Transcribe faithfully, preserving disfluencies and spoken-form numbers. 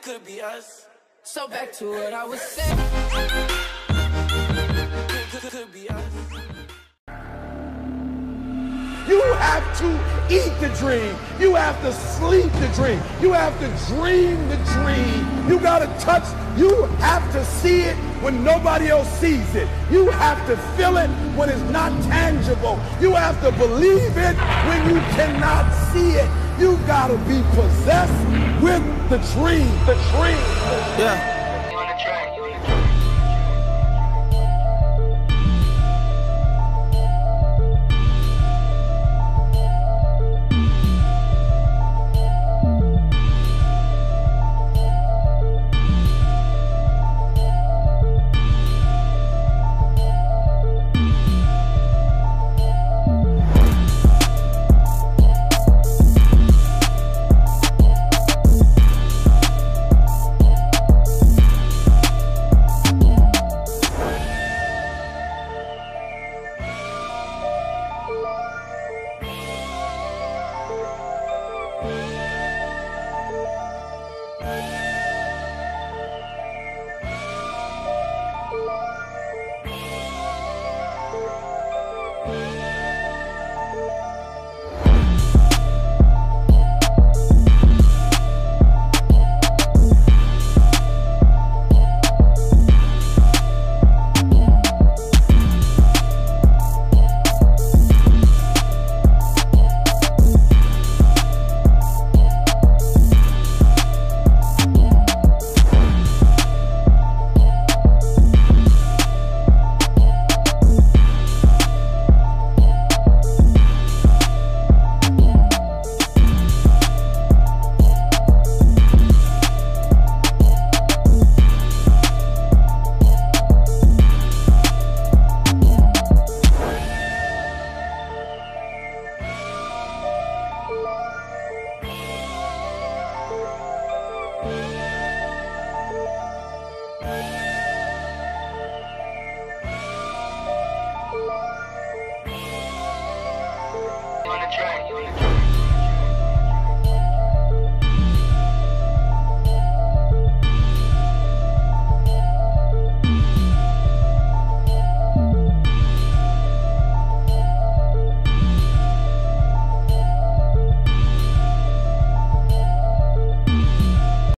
could be us. So back to what I was saying. Could, could, could be us. You have to eat the dream. You have to sleep the dream. You have to dream the dream. You got to touch. You have to see it when nobody else sees it. You have to feel it when it's not tangible. You have to believe it when you cannot see it. You got to be possessed with the dream. The dream. Yeah. Yeah.